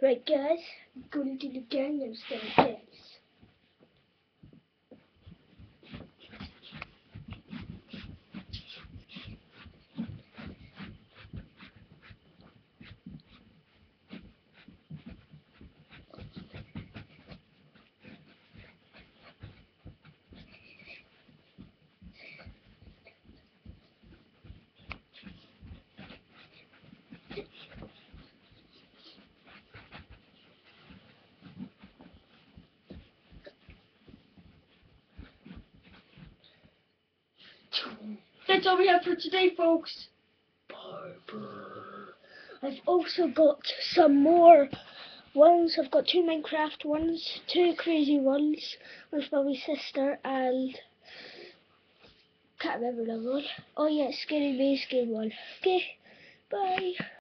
Right guys, I'm going to do the gangnam style dance. That's all we have for today, folks. Bye. I've also got some more ones. I've got 2 Minecraft ones, 2 crazy ones with my sister, and can't remember another one. Oh yeah, Scary Maze game one. Okay, bye.